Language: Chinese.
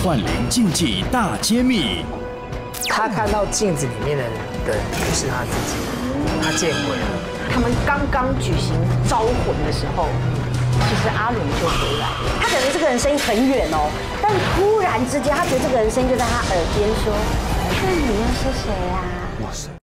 幻灵禁忌大揭秘。 他看到镜子里面的人不是他自己，他见鬼了。 他们刚刚举行招魂的时候，其实阿伦就回来了。 他可能这个人声音很远哦，但突然之间，他觉得这个人声音就在他耳边说：“那你又是谁呀？” 我是。